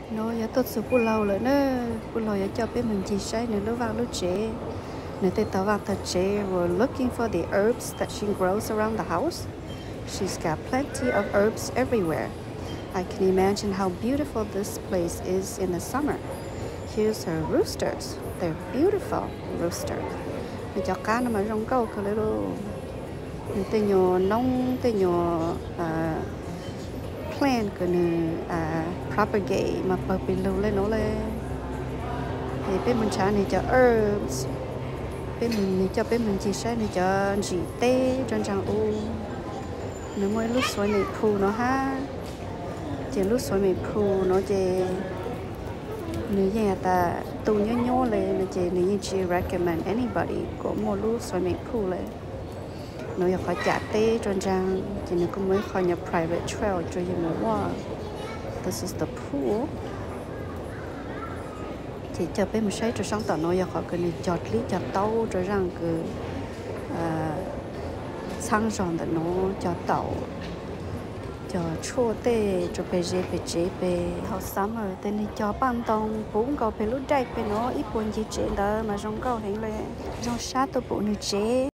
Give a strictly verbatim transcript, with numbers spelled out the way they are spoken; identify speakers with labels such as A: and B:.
A: nó giờ tốt số bù lâu rồi nữa bù lâu giờ cho biết mình chỉ sai nữa nó vào lúc chế nữa tới tao vào thật chế we're looking for the herbs that she grows around the house. She's got plenty of herbs everywhere. I can imagine how beautiful this place is in the summer. Here's her roosters. They're beautiful roosters. Mình cho cá nó mà rong câu cơ lấy luôn. Mình tên nhỏ nông tên nhỏ plant cái này propagate mà bật bị lưu lên nó lên. Thì bên mình trả này cho herbs. Bên mình cho bên mình chỉ sai này cho chỉ tê trong trang u. Nếu mỗi lúc xoay này phù nó ha. Chỉ lúc xoay mình phù nó chỉ nếu như ta tu nhớ nhớ lên là chỉ nếu như chỉ recommend anybody có một lúc xoay mình phù lên nếu như họ trả tê trong trang chỉ nếu có mới họ nhập private trail cho như một wow. This is the pool chỉ cho bên một say cho sáng tạo nó họ cần đi chọt lý chọt tàu cho rằng cứ sang rộng để nó cho tàu cho chua tê cho bê dê bê chế bê họ sắm ở tên này cho ban tông bốn cầu bê lúc đại bê nó ít buồn gì chế đó mà trong cầu hình lên trong sát tôi bộ nữ chế